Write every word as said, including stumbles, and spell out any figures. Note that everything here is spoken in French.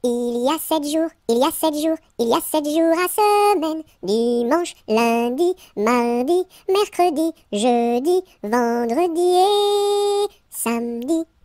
Il y a sept jours, il y a sept jours, il y a sept jours à semaine. Dimanche, lundi, mardi, mercredi, jeudi, vendredi et samedi.